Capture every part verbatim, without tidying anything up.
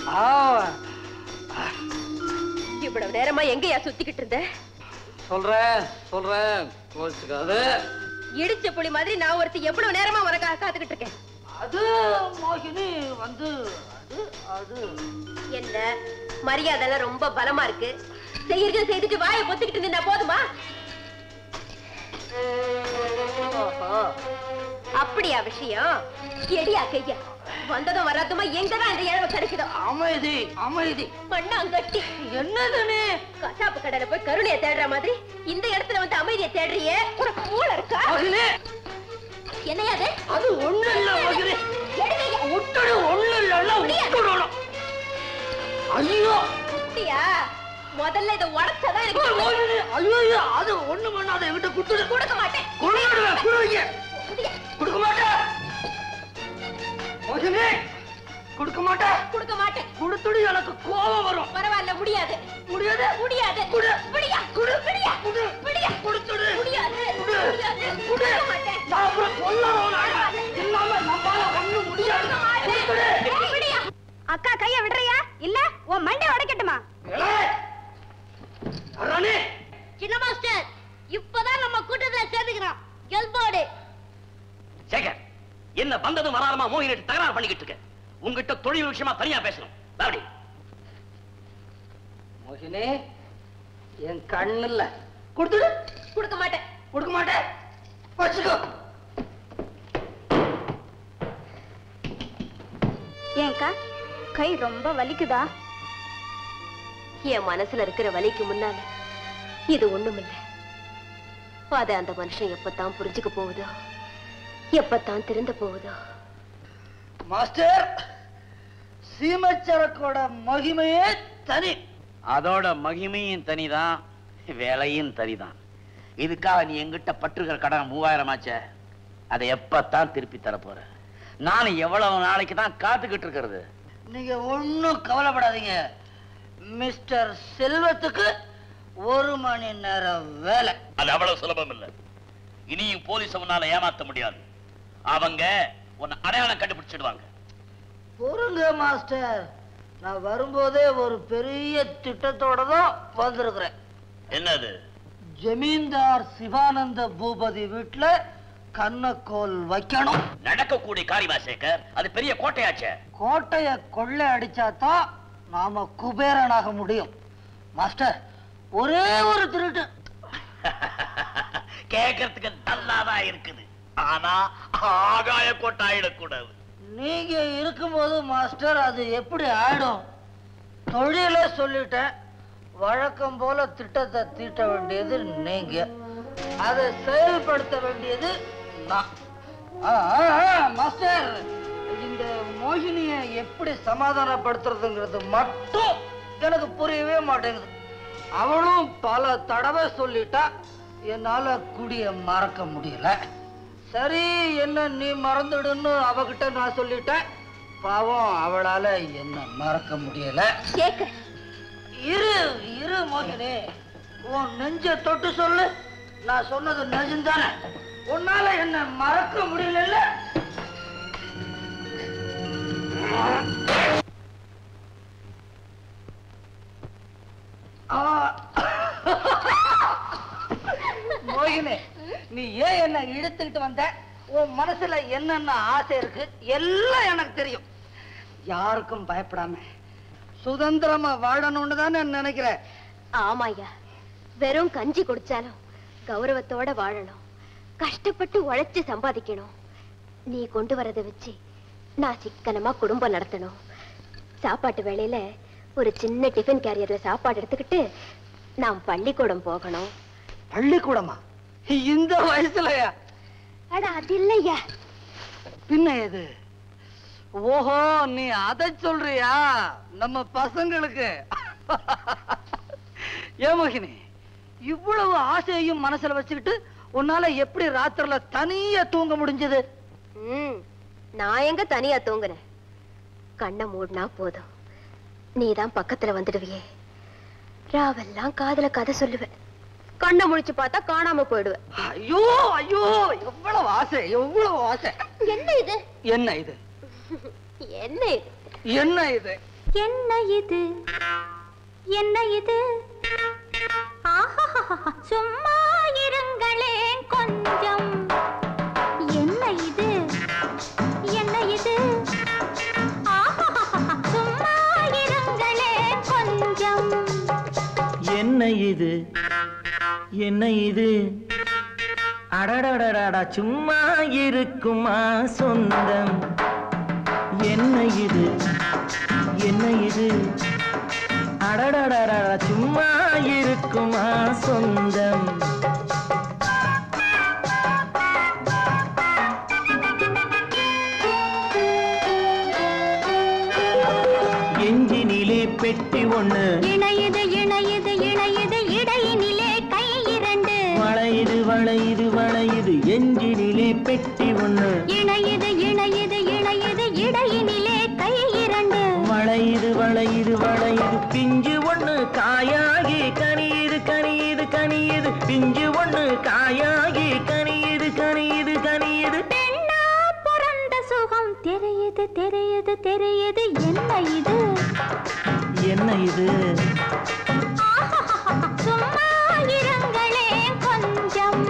இவ்வளவு நேரமா எங்கயா சுத்திக்கிட்டு இருந்த? சொல்றேன் சொல்றேன் கோச்சுக்காத. இடிச்ச புலி மாதிரி நான் ஒருத்தி எவ்வளவு நேரமா உனக்காக காத்துக்கிட்டு இருக்கேன். அது மோகினி வந்து அது அது என்ன மரியாதை ரொம்ப பலமா இருக்கு. செய்யறது செய்துட்டு வாயை பொத்திக்கிட்டு நின்னா போதுமா? அப்படியா விஷயம்? எடியா கையா வந்ததும் வராதுமா எங்கதான் இந்த இழவு கிடைக்குதோ. அமைதி அமைதி. மண்ணாங்கட்டி என்னதுன்னு கசாப்பு கடையில போய் கருணையை தேடுற மாதிரி இந்த இடத்துல வந்து அமைதியை தேடுறியே, உனக்கு மூளை இருக்கா? என்னையாது? அது ஒண்ணு இல்ல மகிழே. விட்டுடு. ஒண்ணு இல்ல விட்டுடணும். ஐயோ குட்டியா முதல்ல இதை உடச்சாதான் எனக்கு. ஐயோ அது ஒண்ணு பண்ணாத. என்கிட்ட குடுத்து கொடுக்க மாட்டேன். கொடுங்க கொடுங்க. கொடுக்க மாட்டேன் மோகினி. கொடுக்க மாட்டேன். கொடுக்க மாட்டேன். கொடுத்துடு. எனக்கு கோபம் வரும். பரவாயில்ல. முடியாது. முடியாது. முடியாது. குடு. விடியா. குடு. விடியா. குடு. விடியா. கொடுத்துடு. முடியாது. குடு. முடியாது. குடு. கொடுக்க மாட்டேன். நான் அப்புறம் கொல்லறோம். இல்லாம நம்மால ஒண்ணு முடியாது. கொடுத்துடு. விடியா. அக்கா கைய விடுறியா இல்ல உன் மண்டை உடைக்கட்டுமா? ராணி சின்ன மாஸ்டர் இப்பதான் நம்ம கூட்டத்துல சேர்ந்துக்கிறோம். எல்போடு சேகர், என்ன வந்ததும் வராதமா மோகினி தகராறு பண்ணிக்கிட்டு இருக்க? உங்ககிட்ட தொழில் விஷயமா தனியா பேசணும். பாடி மோகினி என் கண்ணுல கொடுத்துடு. கொடுக்க மாட்டேன். கொடுக்க மாட்டேன். வச்சுக்கோ. ஏன்க்கா கை ரொம்ப வலிக்குதா? என் மனசுல இருக்கிற வலிக்கு முன்னால இது ஒண்ணுமில்ல. அத அந்த மனுஷன் எப்பத்தான் புரிஞ்சுக்க போகுதோ, எப்பத்தான் திருந்த போகுதோ. மாஸ்டர், சீமச்சரக்கோட மகிமையே தனி. அதோட மகிமையும் தனிதான், வேலையும் தனிதான். இதுக்காக நீ எங்கிட்ட பற்றுகிற கடன் மூவாயிரம் ஆச்ச, அதை எப்பத்தான் திருப்பி தரப்போற? நான் எவ்வளவு நாளைக்கு தான் காத்துக்கிட்டு இருக்கிறது? நீங்க ஒன்னும் கவலைப்படாதீங்க. மிஸ்டர் செல்வத்துக்கு ஒரு மணி நேரம் வேலை. அது அவ்வளவு சுலபம் இல்ல. இனியும் போலீஸ் உன்னால ஏமாத்த முடியாது. அவங்க உன்னை அடையாளம் கண்டுபிடிச்சிடுவாங்க. பொறுங்க மாஸ்டர், நான் வரும்போதே ஒரு பெரிய திட்டத்தோட தான் வந்திருக்கிறேன். என்னது? ஜமீன்தார் சிவானந்த பூபதி வீட்டுல கண்ணக்கோல் வைக்கணும். நடக்கக்கூடிய காரியமா சேகர்? அது பெரிய கோட்டையாச்சே. கோட்டைய கொள்ளை அடிச்சாதான் நாம குபேரனாக முடியும். மாஸ்டர், ஒரே ஒரு திருட்டு. கேட்கறதுக்கு நல்லாதான் இருக்குது, ஆனா ஆகாய கோட்டை ஆயிடக்கூடாது. நீங்க இருக்கும்போது மாஸ்டர் அது எப்படி ஆயிடும்? தொழில சொல்லிட்டேன். வழக்கம் போல திட்டத்தை தீட்ட வேண்டியது நீங்க, அதை செயல்படுத்த வேண்டியது நான். மாஸ்டர், இந்த மோகினியை எப்படி சமாதானப்படுத்துறதுங்கிறது மட்டும் எனக்கு புரியவே மாட்டேங்குது. அவளும் பல தடவை சொல்லிட்டா, என்னால குடிய மறக்க முடியல. சரி, என்ன நீ மறந்துடுன்னு அவகிட்ட நான் சொல்லிட்டேன். பாவம், அவளால என்ன மறக்க முடியல. இரு இரு மோகினி, உன் நெஞ்ச தொட்டு சொல்லு. நான் சொன்னது நெஞ்சுதானே? உன்னால என்ன மறக்க முடியல. மோகினி, நீ ஏன் என்ன இழுத்துக்கிட்டு வந்த? உன் மனசுல என்னென்ன ஆசை இருக்கு எல்லாம் எனக்கு தெரியும். யாருக்கும் பயப்படாம சுதந்திரமா வாழணும்னு தானே நினைக்கிறேன். ஆமாய்யா, வெறும் கஞ்சி குடிச்சாலும் கௌரவத்தோட வாழணும். கஷ்டப்பட்டு உழைச்சு சம்பாதிக்கணும். நீ கொண்டு வரதை வச்சு நான் சிக்கனமா குடும்பம் நடத்தணும். சாப்பாட்டு வேளையில ஒரு சின்ன டிஃபன் கேரியர்ல சாப்பாடு எடுத்துக்கிட்டு நாம் பள்ளிக்கூடம் போகணும். பள்ளிக்கூடமா? இந்த வயசுலயா? அட அது இல்லையா, பின்ன எது? ஓஹோ, நீ அதை சொல்றியா? நம்ம பசங்களுக்கு. ஏமோகினி, இவ்வளவு ஆசையையும் மனசுல வச்சுக்கிட்டு உன்னால எப்படி ராத்திரில தனியா தூங்க முடிஞ்சது? நான் எங்க தனியா தூங்குறேன்? கண்ணை மூடினா போதும், நீதான் பக்கத்துல வந்துடுவியே. ராவெல்லாம் காதுல கதை சொல்லுவேன். கண்ணை முடிச்சு பார்த்தா காணாம போயிடுவேன். ஐயோ ஐயோ, எவ்வளவு ஆசை, எவ்வளவு ஆசை. என்ன இது? என்ன இது? என்ன இது? என்ன இது? என்ன இது என்ன இது ஆஹா சும்மா இருங்களேன் கொஞ்சம் என்ன இது என்ன இது ஆஹா சும்மா இருங்களேன் கொஞ்சம் என்ன இது என்ன இது அடடடடா சும்மா இருக்குமா சொந்தம் என்ன இது என்ன இது அடடடடா சும்மா இருக்குமா சொந்தம் எஞ்சினிலே பெட்டி ஒண்ணு இணையது இணையது இணையது இடையினிலே கை இரண்டு வளையுது வளையுது வளையுது எஞ்சினிலே பெட்டி ஒண்ணு இணையது இணையது இணையது இடையினிலே கை இரண்டு வளையுது வளையுது வளையுது பிஞ்சு ஒண்ணு காயாகி கனியுது கனியுது கனியுது பிஞ்சு ஒண்ணு காயாகி கனியுது கனியுது கனியுது பெண்ணா பிறந்த சுகம் தெரியுது தெரியுது தெரியுது என்ன இது என்ன இது சும்மா இருங்களேன் கொஞ்சம்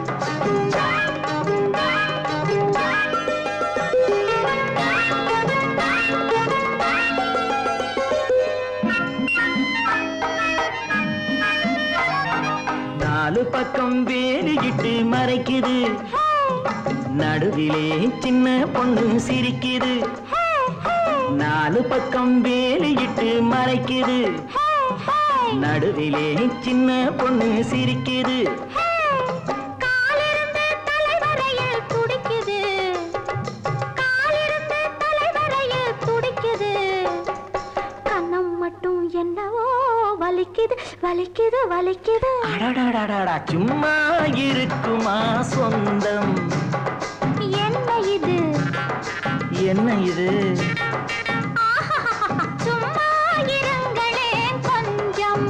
நாலு பக்கம் வேலிக்கிட்டு மறைக்குது நடுவிலே சின்ன பொண்ணு சிரிக்குது நாலு பக்கம் வேலிக்கிட்டு மறைக்குது நடுவிலே சின்ன பொண்ணு சிரிக்குது காலிருந்து தலைவரையில் துடிக்குது காலிருந்து தலைவரையில் துடிக்குது கண்ணம் மட்டும் என்னவோ வலிக்குது வலிக்குது வலிக்குது அடடடடடா சும்மா இருக்குமா சொந்தம் என்ன இது என்ன இது சும்மா இருங்களேன் கொஞ்சம்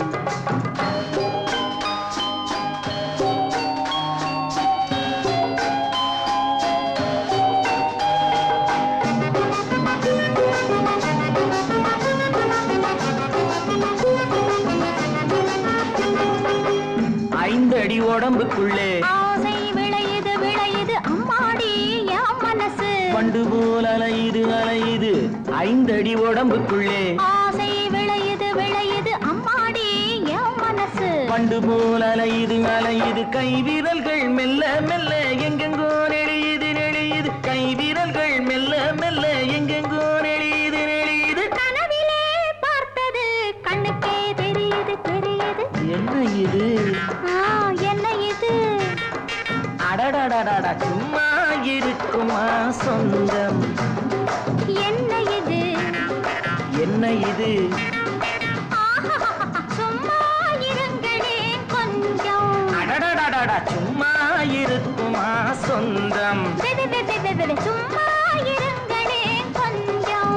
ஐந்தடி உடம்புக்குள்ளே ஆசை விளையுது விளையுது அம்மாடி என் மனசு பண்டு போல் அலையுது அலையுது ஐந்தடி உடம்புக்குள்ளே ஆசை விளையுது விளையுது அம்மாடி என் மனசு பண்டு போல் அலையுது அலையுது கை வீரல்கள் மெல்ல மெல்ல எங்கெங்கோ நெளியுது நெளியுது கை வீரல்கள் மெல்ல மெல்ல எங்கெங்கோ நெளியுது நெளியுது கனவிலே பார்த்தது கண்ணுக்கே தெரியுது தெரியுது என்ன இது ஆ, என்ன இது அடடடடடா சும்மா இருக்குமா சொந்தம் என்ன இது என்ன இது ஆஹா சும்மா இருங்களேன் கொஞ்சம் அடடடடடா சும்மா இருக்குமா சொந்தம் வெ- வெ- வெ- வெ- வெ- வெ- சும்மா இருங்களேன் கொஞ்சம்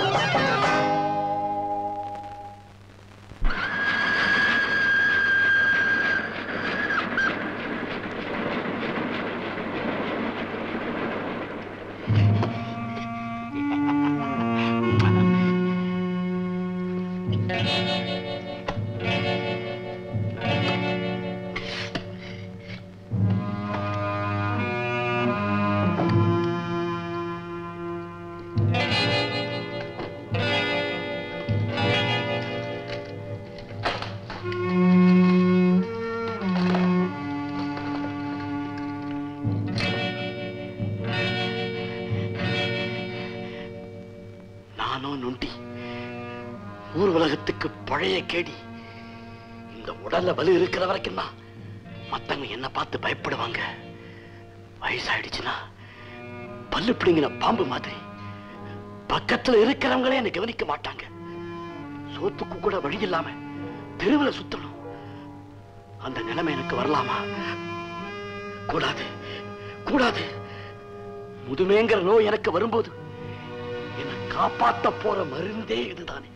நானோ நொண்டி ஊர் உலகத்துக்கு பழைய கேடி இந்த உடல்ல வலு இருக்கிற வரைக்கும் தான் மத்தவங்க என்ன பார்த்து பயப்படுவாங்க. வயசாயிடுச்சுன்னா பல்லு பிடிங்கின பாம்பு மாதிரி பக்கத்துல இருக்கிறவங்களே என்ன கவனிக்க மாட்டாங்க. சோத்துக்கு கூட வழி இல்லாம தெருவில் சுத்தணும். அந்த நிலைமை எனக்கு வரலாமா? கூடாது கூடாது. முதுமைங்கிற நோய் எனக்கு வரும்போது என்னை காப்பாற்ற போற மருந்தே இதுதானே.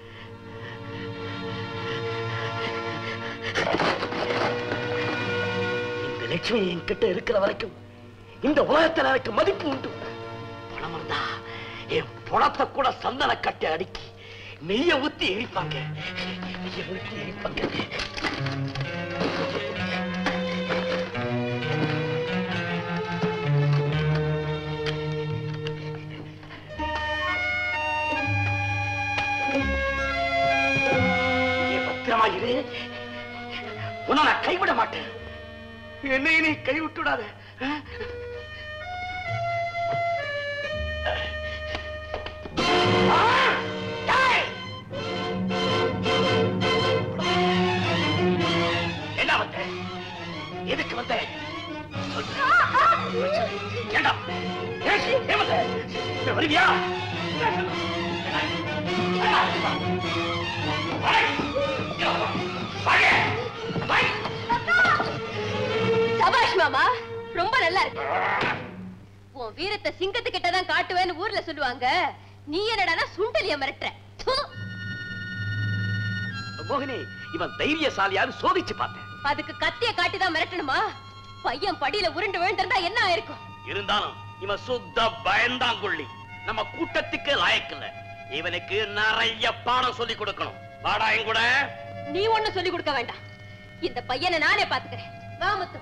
இந்த லட்சுமி என்கிட்ட இருக்கிற வரைக்கும் இந்த உலகத்தில் எனக்கு மதிப்பு உண்டு. பணம் இருந்தா என் பணத்தை கூட சந்தன கட்டி அடுக்கி நெய்ய ஊத்தி எரிப்பாங்க நெய்ய ஊத்தி எரிப்பாங்க பத்திரமா இரு உன்னை நான் கைவிட மாட்டேன் என்னை நீ கைவிட்டுடாத என்ன வந்த எதுக்கு வந்த வருவியா சபாஷ் மாமா, ரொம்ப நல்லா இருக்கு. உன் வீரத்தை சிங்கத்துக்கிட்ட தான் காட்டுவேன்னு ஊர்ல சொல்லுவாங்க. நீ என்னடா சுண்டலிய மிரட்டுற? மோகினி, இவன் தைரியசாலியாரு சோதிச்சு பார்த்தேன். அதுக்கு கத்திய காட்டிதான் மிரட்டணுமா? பையன் படியில உருண்டு விழுந்திருந்தா என்ன ஆயிருக்கும்? இருந்தாலும் இவன் சுத்த பயந்தாங்குள்ளி, நம்ம கூட்டத்துக்கு லாயக்கில்ல. இவனுக்கு நிறைய பாடம் சொல்லி கொடுக்கணும். வாடா என் கூட. நீ ஒண்ணு சொல்லி கொடுக்க வேண்டாம், இந்த பையனை நானே பாத்துக்கிறேன். வா முத்து.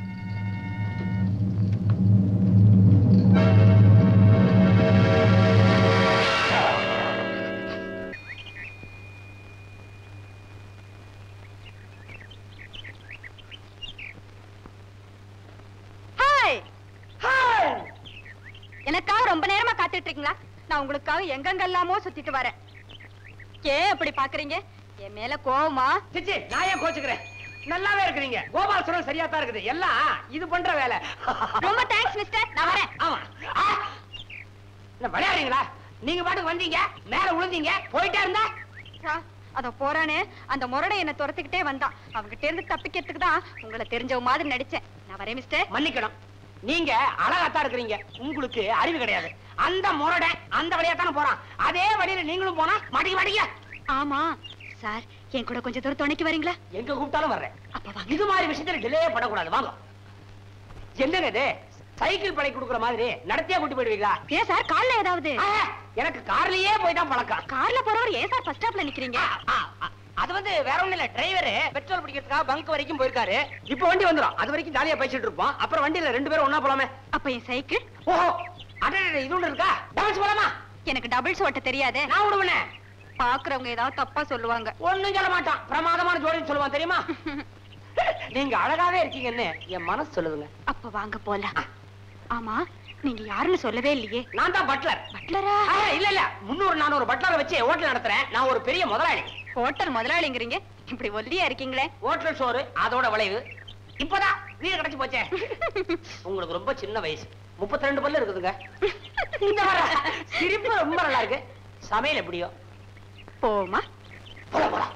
எனக்காக ரொம்ப நேரமா காத்துட்டு இருக்கீங்களா? நான் உங்களுக்காக எங்கெங்கெல்லாமோ சுத்திட்டு வரேன். ஏன் அப்படி பாக்குறீங்க? என் மேல கோவமா? சிச்சி, நான் ஏன் கோச்சுக்கிறேன்? நல்லாவே இருக்கிறீங்க. கோபால் சொல்றது சரியா தான் இருக்குது. எல்லாம் இது பண்ற வேலை. ரொம்ப தேங்க்ஸ் மிஸ்டர், நான் வரேன். ஆமா, என்ன விளையாடுறீங்களா? நீங்க பாட்டுக்கு வந்தீங்க, மேல விழுந்தீங்க, போயிட்டே இருந்தா அத போறானே அந்த முரடை என்ன துரத்துக்கிட்டே வந்தான். அவங்கிட்ட இருந்து தப்பிக்கிறதுக்கு தான் உங்களை தெரிஞ்ச மாதிரி நடிச்சேன். நான் வரேன் மிஸ்டர். மன்னிக்கணும், நீங்க அழகாத்தான் இருக்கிறீங்க, உங்களுக்கு அறிவு கிடையாது. அந்த முரடை அந்த வழியா தானே போறான். அதே வழியில நீங்களும் போனா மாட்டிக்க மாட்டீங்க. ஆமா சார், என் கூட கொஞ்சம் தூரம் துணைக்கு வரீங்களா? எங்க கூப்பிட்டாலும் வர்றேன். அப்ப வாங்க. இது மாதிரி விஷயத்துல டிலே பண்ணக்கூடாது. வாங்க. என்னங்க இது? சைக்கிள் பழி கொடுக்குற மாதிரி நடத்தியா கூட்டி போயிடுவீங்களா? ஏன் சார், கார்ல ஏதாவது? எனக்கு கார்லயே போய் தான் பழக்கம். கார்ல போறவர் ஏன் சார் பஸ் ஸ்டாப்ல நிக்கிறீங்க? அது வந்து வேற ஒண்ணு இல்ல, டிரைவர் பெட்ரோல் பிடிக்கிறதுக்காக பங்க் வரைக்கும் போயிருக்காரு. இப்ப வண்டி வந்துரும், அது வரைக்கும் ஜாலியா பேசிட்டு இருப்போம். அப்புறம் வண்டியில ரெண்டு பேரும் ஒண்ணா போலாமே. அப்ப என் சைக்கிள்? ஓஹோ, அடடே, இது ஒண்ணு இருக்கா? டபுள்ஸ் போலாமா? எனக்கு டபுள்ஸ் ஓட்ட தெரியாதே. நான் விடுவேனே. பாக்குறவங்க ஏதாவது தப்பா சொல்லுவாங்க. ஒண்ணும் சொல்ல மாட்டான், பிரமாதமான ஜோடின்னு சொல்லுவான் தெரியுமா? நீங்க அழகாவே இருக்கீங்கன்னு என் மனசு சொல்லுதுங்க. அப்ப வாங்க போலாம். ஆமா, நீங்க யாருன்னு சொல்லவே இல்லையே. நான் தான் பட்லர். பட்லரா? இல்ல இல்ல, முன்னூறு நானூறு பட்லரை வச்சு ஹோட்டல் நடத்துறேன். நான் ஒரு பெரிய முதலாளி. ஹோட்டல் முதலாளிங்கிறீங்க, இப்படி ஒல்லியா இருக்கீங்களே. ஹோட்டல் சோறு அதோட விளைவு. இப்பதான் வீடு கிடைச்சு போச்சே. உங்களுக்கு ரொம்ப சின்ன வயசு, முப்பத்தி ரெண்டு பல்லு இருக்குதுங்க. இந்த வர சிரிப்பு ரொம்ப நல்லா இருக்கு. சமையல் எப்படியோ? போமா போல போல.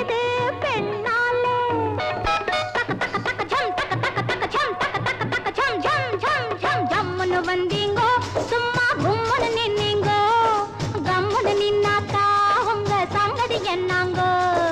ஏது பெண்ணாலே ஜம்முன்னு வந்தீங்கோ சும்மா கும்முன்னு நின்னீங்கோ கம்முன்னு நின்னாக்கா உங்க சங்கதி என்னாங்கோ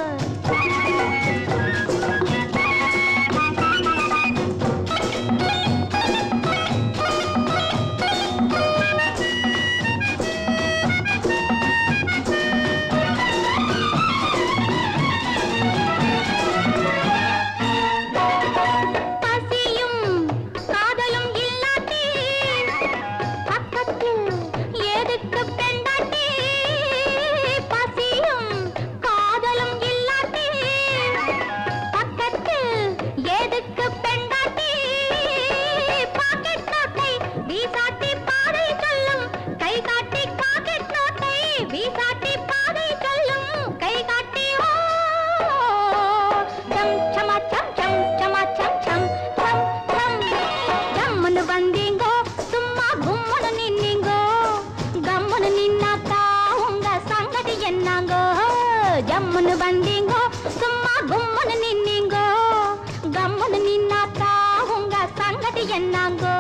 ஜம்முன்னு வந்தீங்கோ சும்மா கும்முன்னு நின்னீங்கோ கம்முன்னு நின்னாக்கா உங்க சங்கதி என்னாங்கோ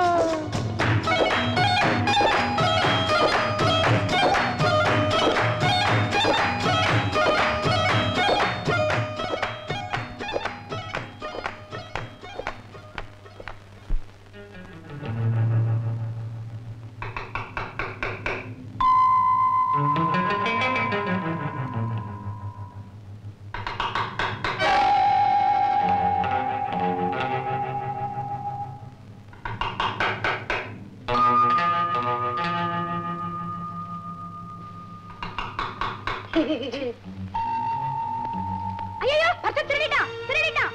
ஐயோ பச்சை திருடிட்டான் திருடிட்டான்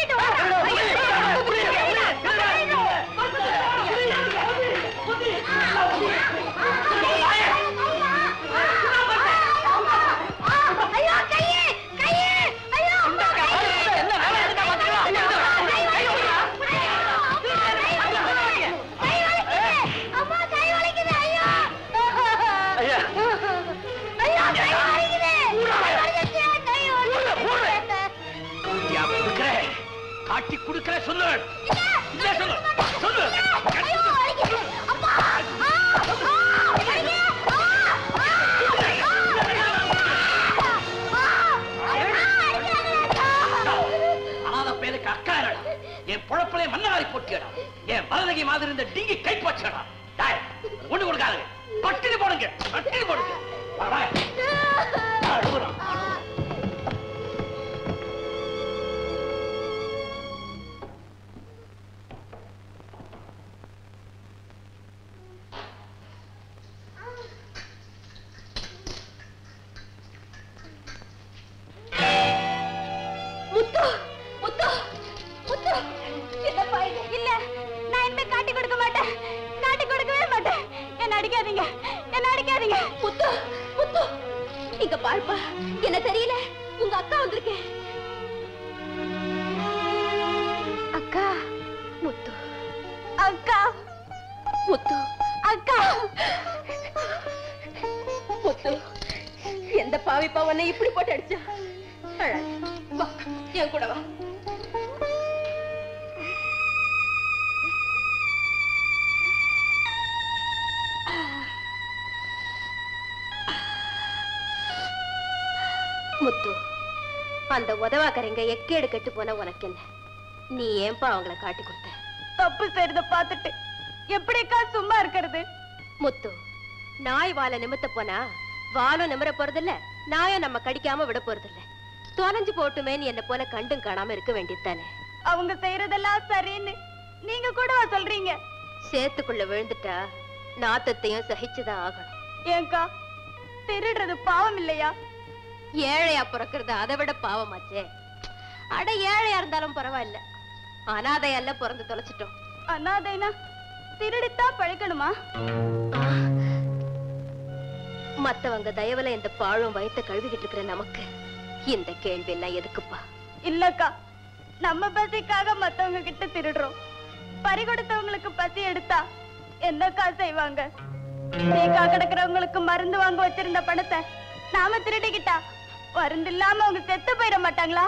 ஐயோ கையே கையே ஐயோ அம்மா கை வலிக்குது ஐயோ ஐயோ கை வலிக்குது காட்டி குடுக்கிற சொல்லு சொல்லு சொல்லு அனாத பேருக்கு அக்கா என் பொழப்பிலே மண்ணாரி போட்டியடா என் மலதகை மாதிரி இந்த டிங்கி கைப்பற்றடா ஒண்ணு கொடுக்காது பட்டினி போடுங்க பட்டினி போடுங்க முத்து முத்து முத்து என்னப்பா இது இல்ல நான் இனிமே காட்டி கொடுக்க மாட்டேன் காட்டி கொடுக்கவே மாட்டேன் என்ன அடிக்காதீங்க என்ன அடிக்காதீங்க முத்து முத்து இங்க பாருப்பா என்ன தெரியல உங்க அக்கா வந்திருக்கேன் அக்கா முத்து அக்கா முத்து அக்கா முத்து எந்த பாவிப்பா உன்னை இப்படி போட்டு அடிச்சா வா என் கூட வா முத்து அந்த உதவாக்கரைங்க எக்கேடு கெட்டு போன உனக்கு என்ன நீ ஏன்பா அவங்கள காட்டி கொடுத்த தப்பு செய்யறத பார்த்துட்டு எப்படிக்கா சும்மா இருக்கிறது முத்து நாய் வாழை நிமித்த போனா வாழும் நிமிர போறதில்ல நாயும் நம்ம கடிக்காம விட போறதில்ல தொலைஞ்சு போட்டுமேன்னு என்ன போல கண்டும் காணாம இருக்க வேண்டியதுதானே அவங்க செய்யறதெல்லாம் சரின்னு நீங்க கூட சொல்றீங்க சேத்துக்குள்ள விழுந்துட்டா நாத்தத்தையும் சகிச்சுதான் ஆகணும் ஏங்கா திருடுறது பாவம் இல்லையா ஏழையா பிறக்கிறது அதை விட பாவமாச்சே அட ஏழையா இருந்தாலும் பரவாயில்ல அனாதையல்ல பிறந்து தொலைச்சிட்டோம் அனாதைனா திருடித்தான் பழைக்கணுமா மத்தவங்க தயவுல இந்த பாழும் வயித்தை கழுவிக்கிட்டு இருக்கிற நமக்கு இந்த கேள்வி எல்லாம் எதுக்குப்பா இல்லக்கா நம்ம பசிக்காக மத்தவங்க கிட்ட திருடுறோம் பறி கொடுத்தவங்களுக்கு பசி எடுத்தா என்னக்கா செய்வாங்க நீக்கா கிடக்கிறவங்களுக்கு மருந்து வாங்க வச்சிருந்த பணத்தை நாம திருடிக்கிட்டா மருந்து இல்லாம அவங்க செத்து போயிட மாட்டாங்களா?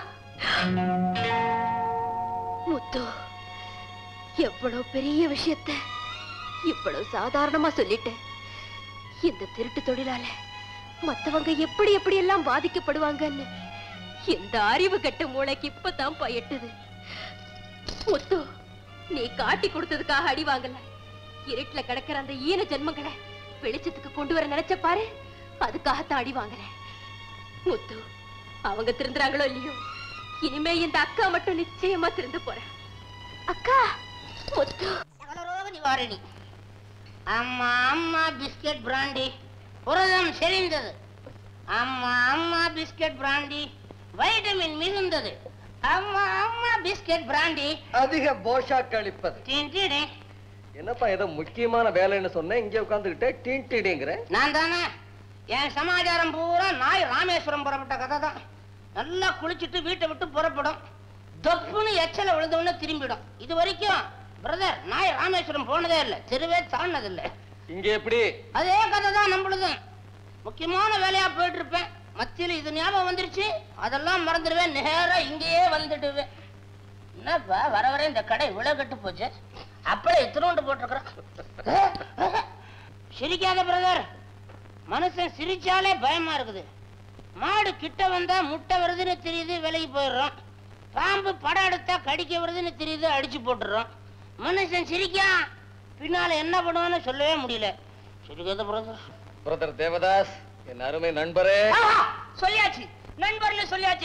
முத்து, எவ்வளவு பெரிய விஷயத்த இவ்வளவு சாதாரணமா சொல்லிட்டேன். இந்த திருட்டு தொழிலால மத்தவங்க எப்படி எப்படி எல்லாம் பாதிக்கப்படுவாங்கன்னு இந்த அறிவு கெட்ட மூளைக்கு இப்பதான் பயட்டுது. முத்து, நீ காட்டி கொடுத்ததுக்காக அடி வாங்கல. இருட்டுல கிடக்கிற அந்த ஈன ஜென்மங்களை வெளிச்சத்துக்கு கொண்டு வர நினைச்ச பாரு, அதுக்காகத்தான் அடி வாங்கல. முத்து, அவங்க திருந்துறாங்களோ இல்லையோ, இனிமே இந்த அக்கா மட்டும் நிச்சயமா திருந்து போறேன். அக்கா, முத்து. சகலரோக நிவாரணி. அம்மா அம்மா பிஸ்கட் பிராண்டி புரதம் செறிந்தது. அம்மா அம்மா பிஸ்கட் பிராண்டி வைட்டமின் மிகுந்தது. அம்மா அம்மா பிஸ்கட் பிராண்டி அதிக போஷா கழிப்பது. டீன்டீடே. என்னப்பா ஏதோ முக்கியமான வேலைன்னு சொன்னேன், இங்க உட்காந்துக்கிட்டே டீன்டீடேங்கிற. நான் தானே. என் சமாச்சாரம் பூரா நாய் ராமேஸ்வரம் புறப்பட்ட கதை தான். நல்லா குளிச்சுட்டு வீட்டை விட்டு புறப்படும், தொப்புன்னு எச்சல விழுந்தவொன்னு திரும்பிடும். இது வரைக்கும் பிரதர் நாய் ராமேஸ்வரம் போனதே இல்லை, தெருவே தாண்டது இல்லை. இங்க எப்படி? அதே கதை தான் நம்மளுது. முக்கியமான வேலையா போயிட்டு இருப்பேன், மத்தியில இது ஞாபகம் வந்துருச்சு, அதெல்லாம் மறந்துடுவேன், நேரா இங்கேயே வந்துடுவேன். என்னப்பா வர வர இந்த கடை இவ்வளவு கட்டு போச்சு, அப்படியே இத்தினோண்டு போட்டிருக்கிறேன். சிரிக்காத பிரதர், மனுஷன் சிரிச்சாலே பயமா இருக்குது. மாடு கிட்ட வந்தா முட்டை வருதுன்னு தெரியுது, விலைக்கு போயிடுறோம். பாம்பு படம் எடுத்தா கடிக்க வருதுன்னு தெரியுது, அடிச்சு போட்டுறோம். மனுஷன் சிரிக்கா, பின்னால என்ன பண்ணுவான்னு சொல்லவே முடியல. சிரிக்காத பிரதர். பிரதர் தேவதாஸ், என் அருமை நண்பரே. சொல்லியாச்சு, நண்பர்ல சொல்லியாச்சு.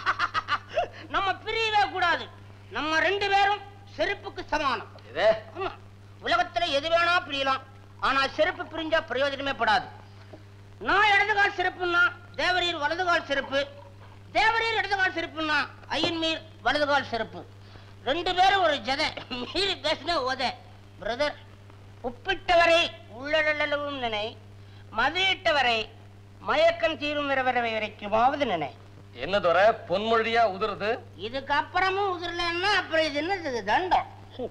நம்ம பிரியவே கூடாது, நம்ம ரெண்டு பேரும் செருப்புக்கு சமானம். ஆமா, உலகத்துல எது வேணா பிரியலாம், ஆனா செருப்பு பிரிஞ்சா பிரயோஜனமே படாது. நான் இடதுகால் செருப்புன்னா தேவரீர் வலதுகால் செருப்பு, தேவரீர் இடதுகால் செருப்புன்னா ஐயன்மீர் வலதுகால் செருப்பு. ரெண்டு பேரும் ஒரு ஜதை, மீறி பேசின ஓத. பிரதர், உப்பிட்டவரை உள்ளளவும் நினை, மதியிட்டவரை மயக்கம் தீரும் வரை வரைக்குமாவது நினை. என்ன தோற பொன்மொழியா உதிருது? இதுக்கப்புறமும் உதிரலன்னா அப்புறம் இது என்னது தண்டம்?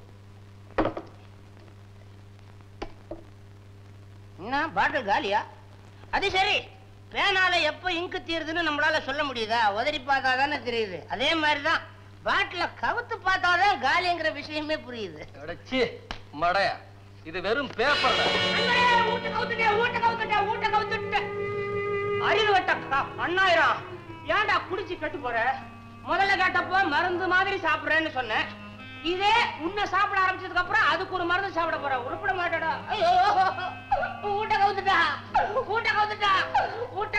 என்ன பாட்டில் காலியா? அது சரி, பேனால எப்ப இங்கு தீருதுன்னு நம்மளால சொல்ல முடியுதா? உதறி பார்த்தா தானே தெரியுது. அதே மாதிரிதான் பாட்டில கவுத்து பார்த்தாதான் காலிங்கிற விஷயமே புரியுது. அடச்சி மடையா, இது வெறும் பேப்பர். அறிவு வட்ட அண்ணாயிரம், ஏன்டா குடிச்சு கெட்டு போற? முதல்ல கேட்டப்போ மருந்து மாதிரி சாப்பிடுறேன்னு சொன்னேன். இதே உன்னை சாப்பிட ஆரம்பிச்சதுக்கு அப்புறம் அதுக்கு ஒரு மருந்து சாப்பிட போற, உருப்பிட மாட்டடா. ஐயோ, ஊட்ட கவுத்துட்டா, ஊட்ட கவுத்துட்டா, ஊட்ட.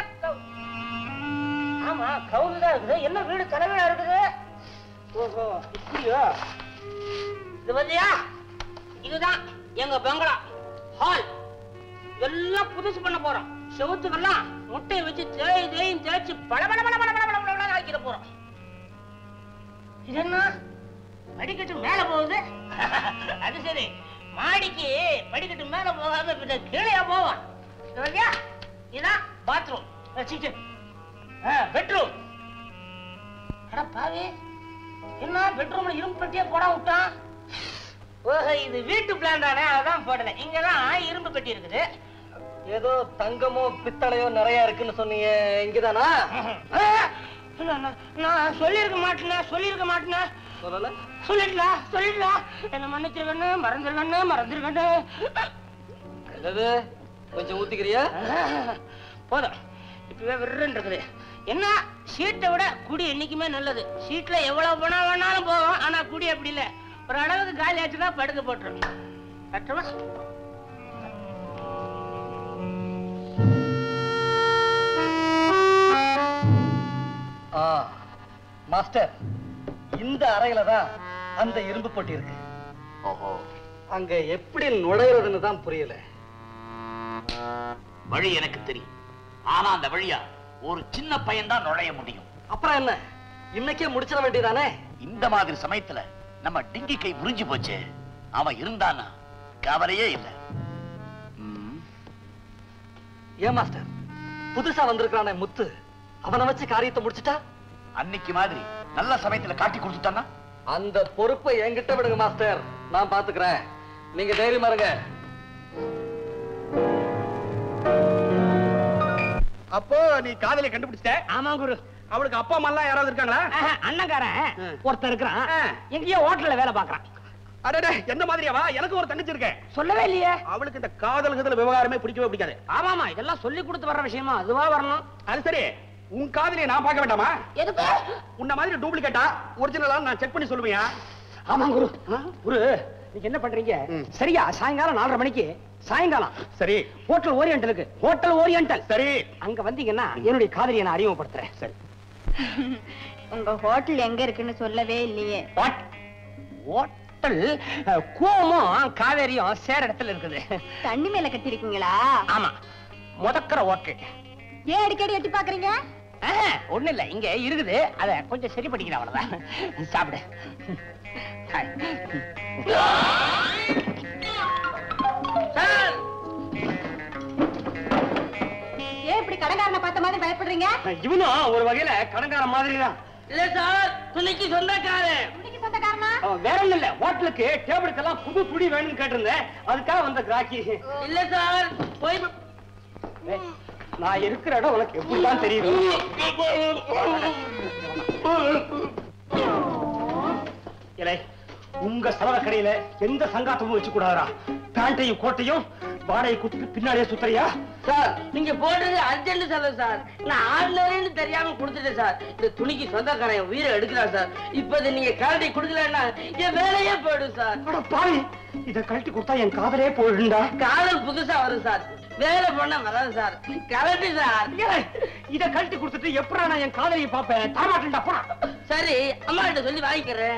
ஆமா, கவுந்துதான் இருக்குது. என்ன வீடு தலைவீடா இருக்குது? ஓஹோ, இப்படியா? இது பத்தியா, இதுதான் எங்க பங்களா ஹால். எல்லாம் புதுசு பண்ண போறோம். செவுத்துக்கெல்லாம் முட்டையை வச்சு தேய் தேயும் தேய்ச்சி பல பல பல பல பல பல பல ஆக்கிட போறோம். இது என்ன படிக்கட்டு மேல போகுது? அது சரி, மாடிக்கு படிக்கட்டு மேல போகாம பின்ன கீழே போவான். இதான் பாத்ரூம், பெட்ரூம். அட பாவி, என்ன பெட்ரூம்ல இரும்பு பெட்டியே போட விட்டான்? ஓஹோ, இது வீட்டு பிளான் தானே, அதான் போடல. இங்கதான் இரும்பு பெட்டி இருக்குது. ஏதோ தங்கமோ பித்தளையோ நிறைய இருக்குன்னு சொன்னீங்க, இங்கதானா? நான் சொல்லிருக்க மாட்டேன், சொல்லிருக்க மாட்டேன். சொல்லல? சொல்லிடலாம், சொல்லிடலாம். என்ன மன்னிச்சிருக்கண்ணு, மறந்துருக்கண்ணு, மறந்துருக்கண்ணு. என்னது, கொஞ்சம் ஊத்திக்கிறியா? போதும், இப்பவே விருன்னு இருக்குது. என்ன, சீட்டை விட குடி என்னைக்குமே நல்லது. சீட்ல எவ்வளவு பணம் வேணாலும் போகும், ஆனா குடி அப்படி இல்லை. ஒரு அளவுக்கு காலி ஆச்சுதான் படுக்க போட்டுரும். கட்டுமா? மாஸ்டர், இந்த அறையில தான் அந்த இரும்பு பொட்டி இருக்கு. ஓஹோ, அங்க எப்படி நுழைறதுன்னு தான் புரியல. வழி எனக்கு தெரியும், ஆனா அந்த வழியா ஒரு சின்ன பையன் தான் நுழைய முடியும். அப்புறம் என்ன, இன்னைக்கே முடிச்சிட வேண்டியதானே? இந்த மாதிரி சமயத்துல நம்ம டிங்கி கை முறிஞ்சு போச்சு. அவன் இருந்தானா கவலையே இல்லை. ஏன் மாஸ்டர், புதுசா வந்திருக்கானே முத்து, அவனை வச்சு காரியத்தை முடிச்சுட்டா? அன்னைக்கு மாதிரி நல்ல சமயத்துல காட்டி கொடுத்துட்டானா? அந்த பொறுப்பை என்கிட்ட விடுங்க மாஸ்டர், நான் பாத்துக்கிறேன். நீங்க தைரியமா இருங்க. அப்போ நீ காதலை கண்டுபிடிச்சிட்ட? ஆமா குரு. அவளுக்கு அப்பா அம்மா எல்லாம் யாராவது இருக்காங்களா? அண்ணங்காரன் ஒருத்தர் இருக்கிறான், எங்கேயோ ஹோட்டல்ல வேலை பாக்குறான். அடடே, எந்த மாதிரியாவா? எனக்கு ஒரு தங்கச்சி இருக்கேன். சொல்லவே இல்லையே. அவளுக்கு இந்த காதல் கதல் விவகாரமே பிடிக்கவே பிடிக்காது. ஆமாமா, இதெல்லாம் சொல்லி கொடுத்து வர்ற விஷயமா, அதுவா வரணும். அது சரி, உன் காதலியை நான் பார்க்க வேண்டாமா? எதுக்கு? உன்ன மாதிரி டூப்ளிகேட்டா ஒரிஜினலா நான் செக் பண்ணி சொல்லுவியா? ஆமா குரு. குரு, நீங்க என்ன பண்றீங்க? சரியா சாயங்காலம் நாலரை மணிக்கு, சாயங்காலம் சரி, ஹோட்டல் ஓரியண்டலுக்கு, ஹோட்டல் ஓரியண்டல் சரி, அங்க வந்தீங்கன்னா என்னுடைய காதலியை நான் அறிமுகப்படுத்துறேன். சரி. உங்க ஹோட்டல் எங்க இருக்குன்னு சொல்லவே இல்லையே. ஹோட்டல் கூவமும் காவேரியும் சேர இடத்துல இருக்குது. தண்ணி மேல கட்டிருக்கீங்களா? ஆமா, முதக்கற ஹோட்டல். ஏன் அடிக்கடி எட்டி பாக்குறீங்க? ஒண்ணு இல்ல, இங்க இருக்குது, அத கொஞ்சம் சரி பண்ணிக்கிறேன், அவ்வளவுதான். சாப்பிடு. ஏன் இப்படி கடைக்காரனை பார்த்த மாதிரி பயப்படுறீங்க? இவனும் ஒரு வகையில கடங்கார மாதிரி தான். இல்ல சார், துணிக்கு சொந்தக்காரன். துணிக்கு சொந்தக்காரனா? வேற ஒண்ணு இல்ல, ஹோட்டலுக்கு டேபிளுக்கெல்லாம் புது துணி வேணும்னு கேட்டிருந்தேன், அதுக்காக வந்த கிராக்கி. இல்ல சார், போய் நான் இருக்கிற இடம் உனக்கு எப்படிதான் தெரியும்? இலை, உங்க சலவை கடையில எந்த சங்காத்தமும் வச்சு கூடாதா? பேண்டையும் கோட்டையும் வாடகை குத்துக்கு பின்னாடியே சுத்தறியா? சார், நீங்க போடுறது அர்ஜென்ட் செலவு சார். நான் ஆர்டினரின்னு தெரியாம கொடுத்துட்டேன் சார். இந்த துணிக்கு சொந்தக்காரன் உயிரை எடுக்கிறான் சார். இப்ப இதை நீங்க கழட்டி கொடுக்கலன்னா என் வேலையே போயிடும் சார். அட பாவி, இத கழட்டி கொடுத்தா என் காதலே போயிடுண்டா. காதல் புதுசா வரும் சார், வேலை பண்ண வராது சார். கழட்டி சார். இத கழட்டி கொடுத்துட்டு எப்படா நான் என் காதலியை பாப்பேன்? தரமாட்டேன்டா, போடா. சரி, அம்மா கிட்ட சொல்லி வாங்கிக்கிறேன்.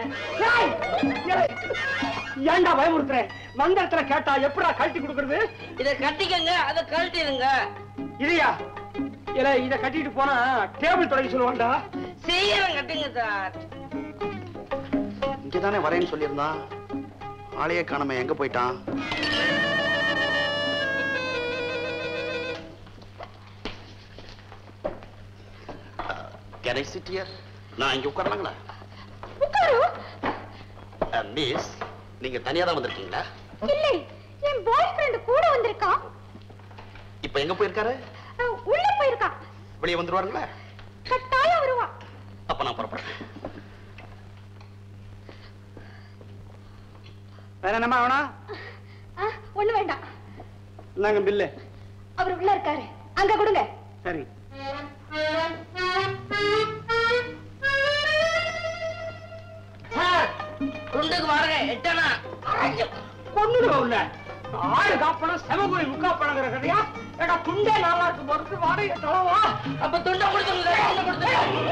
ஏன்டா பயமுறுத்துறேன்? வந்த இடத்துல கேட்டா எப்படா கழட்டி கொடுக்கறது? இத கட்டிக்கங்க, அதை கழட்டிடுங்க. இல்லையா? இல்ல, இத கட்டிட்டு போனா டேபிள் தொடங்கி சொல்லுவான்டா. சீக்கிரம் கட்டுங்க சார். இங்கதானே வரேன்னு சொல்லியிருந்தான். ஆளையே காணாம எங்க போயிட்டான்? Can I sit here? நான் இங்க உட்காரலாங்களா? உட்காரு. மிஸ், நீங்க தனியா தான் வந்திருக்கீங்களா? இல்லை, என் பாய் ஃப்ரெண்ட் கூட வந்திருக்கான். இப்ப எங்க போயிருக்காரு? உள்ள போயிருக்கான். வெளியே வந்துருவாருங்களா? கட்டாயம் வருவான். அப்ப நான் புறப்படுறேன். வேற என்னமா வேணா? ஒண்ணு வேண்டாம். நாங்க பில்லு. அவர் உள்ள இருக்காரு, அங்க கொடுங்க. சரி. சார், துண்டுக்கு வாருங்க, எட்டனா. கொன்னுடுவ உள்ள. ஆறு காப்பணம் செவகுரி முக்கா பணங்கிற கதையா? ஏடா, துண்டே நல்லா இருக்கு பொறுத்து வாடகை தளவா? அப்ப துண்டை கொடுத்துருங்க, துண்டை கொடுத்துருங்க.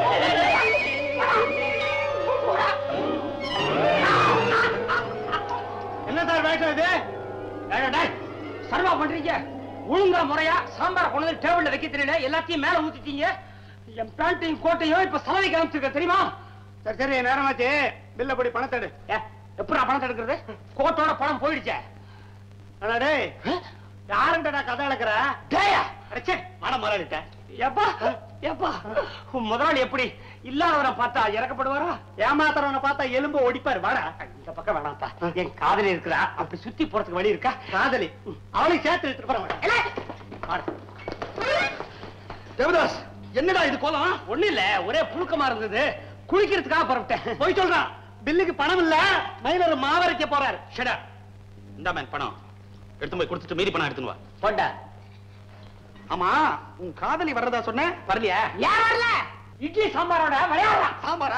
என்ன சார் வேஷம் இது? சர்வா பண்றீங்க ஒழுங்கா முறையா? சாம்பார கொண்டு வந்து டேபிள்ல வைக்க தெரியல, எல்லாத்தையும் மேல ஊத்திட்டீங்க. என் பேண்டையும் கோட்டையும் இப்ப சலவை காமிச்சிருக்க தெரியுமா? சரி சரி, நேரமாச்சு. பில்ல படி, பணத்தை எடு. எப்படா பணத்தை எடுக்கிறது? கோட்டோட பணம் போயிடுச்சே. டேய், யாருண்டா கதை இழக்கிற? டேயா, மனம் மறந்துட்ட. எப்பா எப்பா, முதலாளி எப்படி இல்லாதவரை பார்த்தா இறக்கப்படுவாரா? ஏமாத்துறவனை பார்த்தா எலும்பு ஒடிப்பாரு. வாடா. இந்த பக்கம் வேணாம்ப்பா, என் காதலி இருக்கிறா, அப்படி சுத்தி போறதுக்கு வழி இருக்கா? காதலி அவளை சேர்த்து எடுத்துட்டு போற. தேவதாஸ், என்னடா இது கோலம்? ஒண்ணு இல்ல, ஒரே புழுக்கமா இருந்தது, குளிக்கிறதுக்காக புறப்பட்டேன். போய் சொல்றான். பில்லுக்கு பணம் இல்ல, மயிலர் மாவரைக்க போறாரு. ஷடா, இந்த மேன் பணம் எடுத்து போய் கொடுத்துட்டு மீறி பணம் எடுத்துன்னு வா. போண்டா. ஆமா, உன் காதலி வர்றதா சொன்ன, வரலையா? ஏன் வரல? இட்லி சாம்பாரோட விளையாடுறா. சாம்பாரா?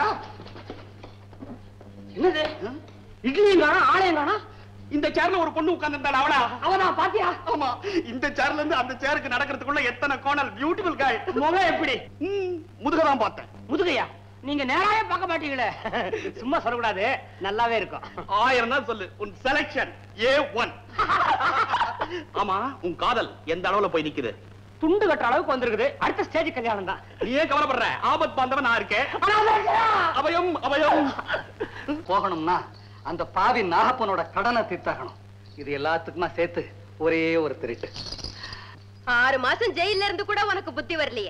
என்னது? இட்லியும் காணா, ஆலயம் காணா. இந்த சேர்ல ஒரு பொண்ணு உட்கார்ந்திருந்தாள், அவளா? அவனா பாத்தியா? ஆமா, இந்த சேர்ல இருந்து அந்த சேருக்கு நடக்கிறதுக்குள்ள எத்தனை கோணல். பியூட்டிஃபுல் காய். முகம் எப்படி? முதுகதான் பார்த்தேன். முதுகையா? நீங்க நேராவே பார்க்க மாட்டீங்களே. சும்மா சொல்லக்கூடாது, நல்லாவே இருக்கும். ஆயிரம் தான் சொல்லு. உன் செலக்ஷன் ஏ ஒன். ஆமா, உன் காதல் எந்த அளவுல போய் நிக்குது? துண்டு கட்டுற அளவுக்கு வந்திருக்குது. அடுத்த ஸ்டேஜ் கல்யாணம் தான். நீ ஏன் கவலைப்படுற? ஆபத் பாந்தவன் நான் இருக்கேன். அபயம் அபயம். போகணும்னா அந்த பாவி நாகப்பனோட கடனை தீர்த்தாகணும். இது எல்லாத்துக்குமா சேர்த்து ஒரே ஒரு திருட்டு. ஆறு மாசம் ஜெயில இருந்து கூட உனக்கு புத்தி வரலையே.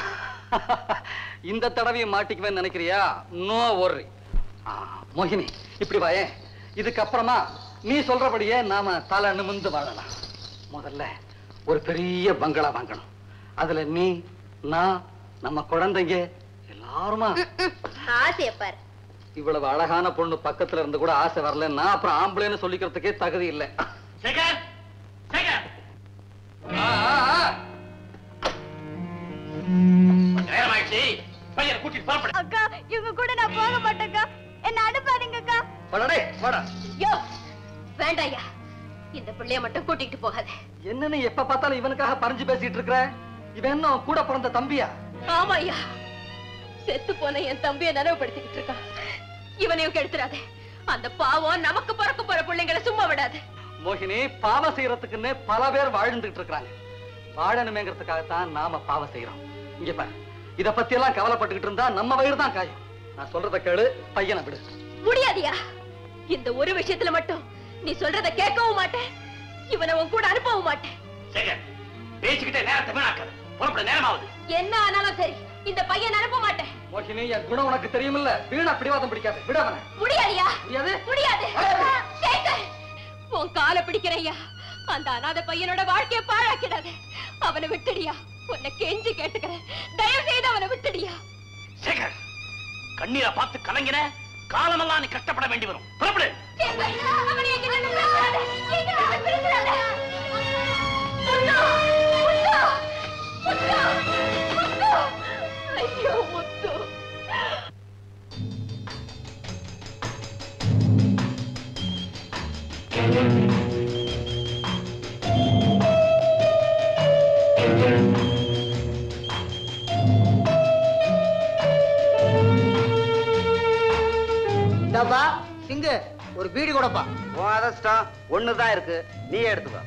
இந்த தடவையும் மாட்டிக்குவேன்னு நினைக்கிறியா? No worry. மோகினி, இப்படி வாயே. இதுக்கப்புறமா நீ சொல்றபடியே நாம தலை நிமிர்ந்து வாழலாம். முதல்ல ஒரு பெரிய பங்களா வாங்கணும். அதுல நீ நான் நம்ம குழந்தைங்க எல்லாருமா ஆசைய பாரு. இவ்வளவு அழகான பொண்ணு பக்கத்துல இருந்து கூட ஆசை வரலன்னா அப்புறம் ஆம்பளைன்னு சொல்லிக்கிறதுக்கே தகுதி இல்லை. சேகர் சேகர் நேரமாயிடுச்சு. பையனை கூட்டிட்டு புறப்படு. அக்கா இவங்க கூட நான் போக மாட்டேங்கா. என்ன அனுப்பாதீங்கக்கா. வாடா வாடா. யோ வேண்டாயா, இந்த பிள்ளைய மட்டும் கூட்டிட்டு போகாத. என்னன்னு எப்ப பார்த்தாலும் இவனுக்காக பறிஞ்சு பேசிட்டு இருக்கிற? இவன் என்ன கூட பிறந்த தம்பியா? ஆமாய்யா, செத்து போன என் தம்பியை நினைவுபடுத்திக்கிட்டு இருக்கான். இவனையும் கெடுத்துறாதே. அந்த பாவம் நமக்கு பிறக்க போற பிள்ளைங்களை சும்மா விடாது. மோகினி, பாவம் செய்யறதுக்குன்னு பல பேர் வாழ்ந்துட்டு இருக்காங்க. வாழணுமேங்கிறதுக்காகத்தான் நாம பாவம் செய்யறோம். இங்க பாரு, இத பத்தி எல்லாம் கவலைப்பட்டுக்கிட்டு இருந்தா நம்ம வயிறு தான் காயும். நான் சொல்றத கேளு, பையனை விடு. முடியாதியா, இந்த ஒரு விஷயத்துல மட்டும் நீ சொல்றத கேட்கவும் மாட்டேன், இவனை உன் கூட அனுப்பவும் மாட்டேன். சேகர் பேசிக்கிட்டே நேரத்தை வீணாக்காத. புறப்பட நேரமாவது. என்ன ஆனாலும் சரி, இந்த பையன் அனுப்ப மாட்டேன். மோகினி, என் குணம் உனக்கு தெரியுமில்ல. வீணா பிடிவாதம் பிடிக்காது. விடாம. முடியாதியா? முடியாது முடியாது. சேகர், உன் காலை பிடிக்கிறையா. அந்த அனாதை பையனோட வாழ்க்கையை பாழாக்கிடாத. அவனை விட்டுடியா, உன்னை கெஞ்சி கேட்டுக்கிறேன். தயவு செய்து அவனை விட்டுடியா. சேகர், கண்ணீரை பார்த்து கலங்கின காலமெல்லாம் நீ கஷ்டப்பட வேண்டி வரும். புறப்படு. சேகர், அவனை என்கிட்ட இருந்து பிரிச்சிடாத. என்கிட்ட இருந்து பிரிச்சிடாத. முத்து, முத்து, முத்து, முத்து. ஐயோ முத்து. இந்தாப்பா சிங்கு, ஒரு பீடி கூடப்பா. உன் அதிர்ஷ்டம் ஒண்ணுதான் இருக்கு, நீ எடுத்துக்கோ.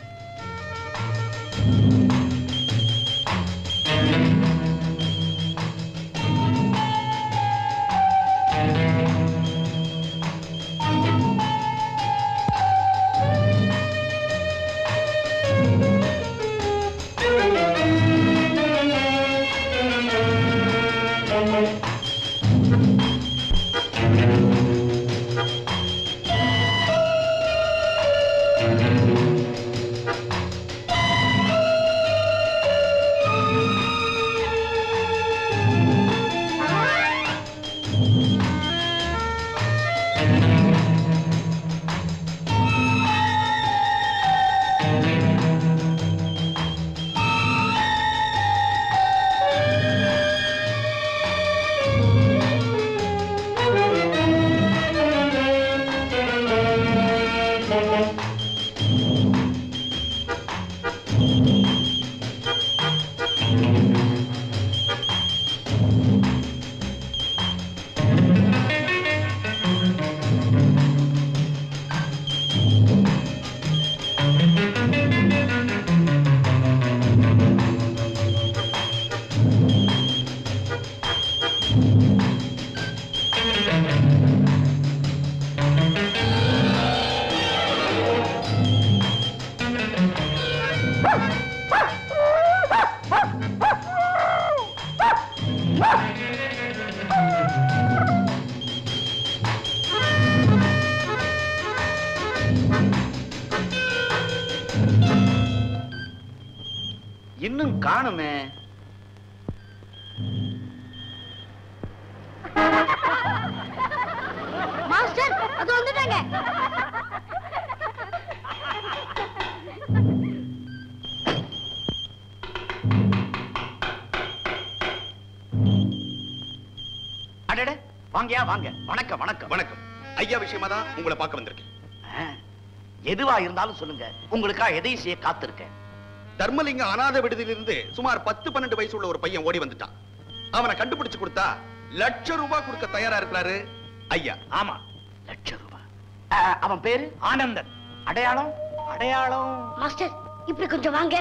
இன்னும் காணுமே. மாஸ்டர், அது வந்துட்டாங்க. அடடே, வாங்கயா வாங்க. வணக்கம் வணக்கம் வணக்கம். ஐயா விஷயமா தான் உங்களை பார்க்க வந்திருக்கேன். ஆ, எதுவா இருந்தாலும் சொல்லுங்க, உங்களுக்கா எதையும் செய்ய காத்திருக்கேன். தர்மலிங்க அநாத விடுதியிலிருந்து சுமார் பத்து பன்னெண்டு வயசு உள்ள ஒரு பையன் ஓடி வந்துட்டான். அவனை கண்டுபிடிச்சு கொடுத்தா லட்சம் ரூபாய் கொடுக்க தயாரா இருக்கிறாரு ஐயா. ஆமா, லட்சம் ரூபாய். ஆ, அவன் பேரு ஆனந்தன். அடையாளம் அடையாளம் மாஸ்டர், இப்படி கொஞ்சம் வாங்க.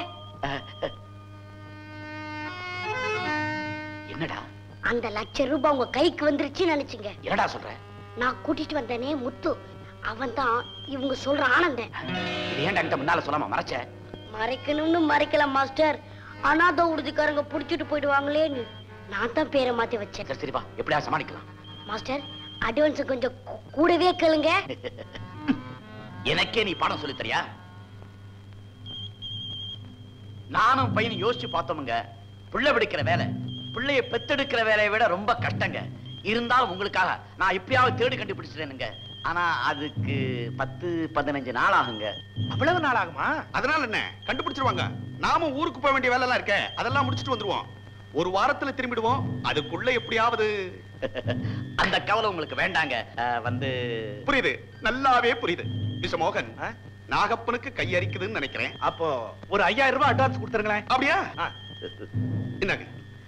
என்னடா அந்த லட்சம் ரூபாய் உங்க கைக்கு வந்துருச்சுன்னு நினைச்சீங்க. என்னடா சொல்ற? நான் கூட்டிட்டு வந்தேனே முத்து, அவன் தான் இவங்க சொல்ற ஆனந்தன். இது ஏன்டா என்கிட்ட முன்னால சொல்லாம மறைச்ச? மறைக்கணும்னு மறைக்கல மாஸ்டர், அனாதை உறுதிக்காரங்க புடிச்சிட்டு போயிடுவாங்களேன்னு நான் தான் பேரை மாத்தி வச்சேன். சரி சரி, வா, எப்படியா சமாளிக்கலாம். மாஸ்டர், அட்வான்ஸ் கொஞ்சம் கூ- கூடவே கேளுங்க. எனக்கே நீ பாடம் சொல்லி தரியா? நானும் பையன் யோசிச்சு பார்த்தோமுங்க. புள்ள பிடிக்கிற வேலை பிள்ளைய பெத்தெடுக்கிற வேலையை விட ரொம்ப கஷ்டங்க. இருந்தாலும் உங்களுக்காக நான் இப்பயாவது தேடி கண்டுபிடிச்சிட்டேனுங்க. ஆனா அதுக்கு பத்து பதினஞ்சு நாள் ஆகுங்க. அவ்வளவு நாள் ஆகுமா? அதனால என்ன, கண்டுபிடிச்சிருவாங்க. நாம ஊருக்கு போக வேண்டிய வேலை எல்லாம் இருக்க, அதெல்லாம் முடிச்சிட்டு வந்துருவோம். ஒரு வாரத்துல திரும்பிடுவோம். அதுக்குள்ள எப்படியாவது. அந்த கவலை உங்களுக்கு வேண்டாங்க. வந்து புரியுது, நல்லாவே புரியுது. மிஸ்டர் மோகன், நாகப்பனுக்கு கையரிக்குதுன்னு நினைக்கிறேன். அப்போ ஒரு ஐயாயிரம் ரூபாய் அட்வான்ஸ் கொடுத்துருங்களேன். அப்படியா? என்னங்க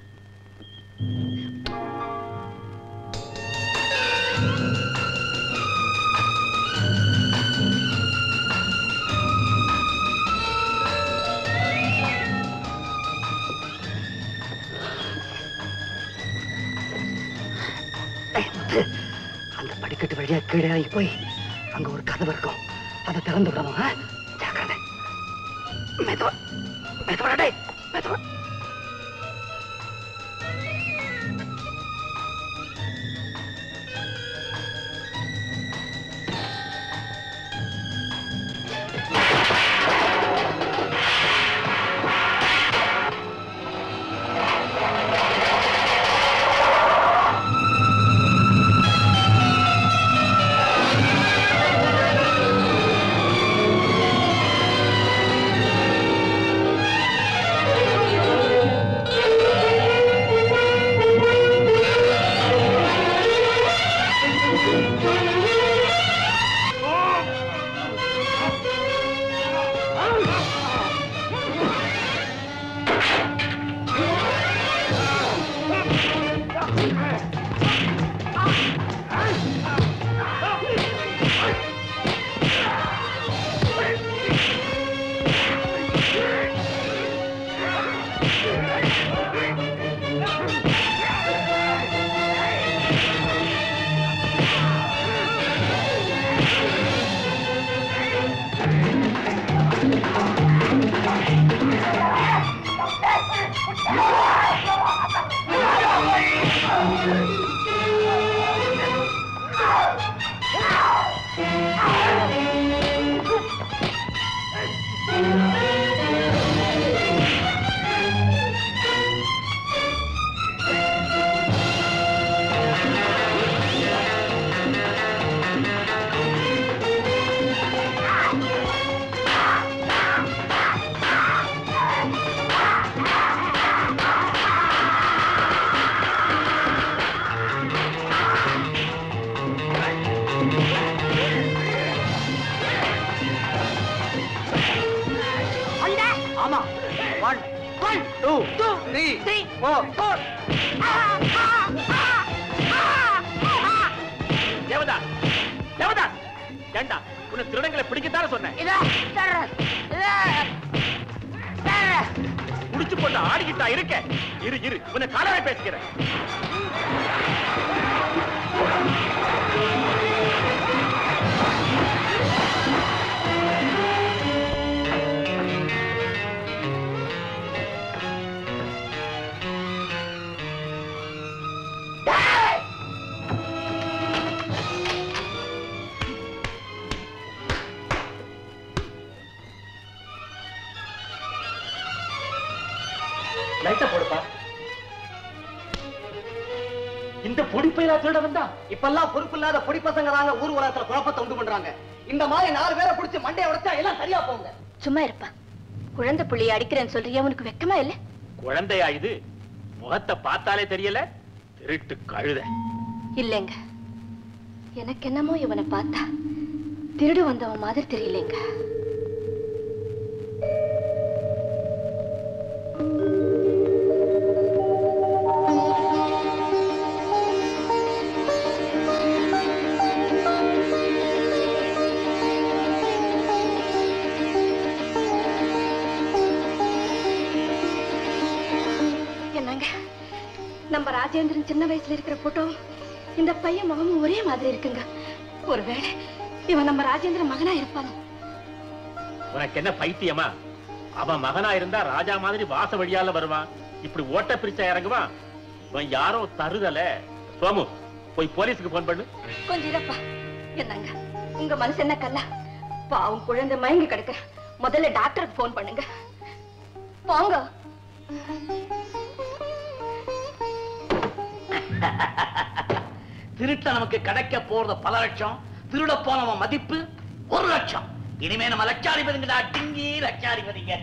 அந்த படிக்கட்டு வழியா கீழே ஆகி போய் அங்க ஒரு கதவு இருக்கும், அதை திறந்து விடணும். ஜாக்கிரதை. மெதுவா மெதுவா டேய், மெதுவா. முடிச்சு போட்டு ஆடிக்கிட்டா இருக்க. இரு இரு உன்னை காலாவே பேசிக்கிறேன். லைட்ட போடுப்பா. இந்த பொடி பையலா திருட வந்தா? இப்பெல்லாம் பொறுப்பு இல்லாத பொடி பசங்க தாங்க ஊர் உலகத்துல குழப்பத்தை உண்டு பண்றாங்க. இந்த மாதிரி நாலு பேரை பிடிச்சு மண்டையை உடைச்சா எல்லாம் சரியா போங்க. சும்மா இருப்பா. குழந்தை புள்ளிய அடிக்கிறேன்னு சொல்றியா? உனக்கு வெக்கமா இல்ல? குழந்தையா இது? முகத்தை பார்த்தாலே தெரியல. திருட்டு கழுத. இல்லைங்க, எனக்கு என்னமோ இவனை பார்த்தா திருடு வந்தவன் மாதிரி தெரியலைங்க. நம்ம ராஜேந்திரன் சின்ன வயசுல இருக்கிற போட்டோ இந்த பையன் முகமும் ஒரே மாதிரி இருக்குங்க. ஒருவேளை இவன் நம்ம ராஜேந்திரன் மகனா இருப்பானோ? உனக்கு என்ன பைத்தியமா? அவன் மகனா இருந்தா ராஜா மாதிரி வாச வழியால வருவான். இப்படி ஓட்ட பிரிச்சா இறங்குவான். இவன் யாரோ தருதல. சோமு, போய் போலீஸுக்கு போன் பண்ணு. கொஞ்சம் இருப்பா. என்னங்க உங்க மனசு என்ன கல்லா? பாவம் குழந்தை மயங்கி கிடக்க. முதல்ல டாக்டருக்கு போன் பண்ணுங்க. போங்க. திருட்ட நமக்கு கிடைக்க போறது பல லட்சம், திருட போனவன் மதிப்பு ஒரு லட்சம். இனிமே நம்ம லட்சாதிபதிங்கடா, டிங்கி லட்சாதிபதிங்க.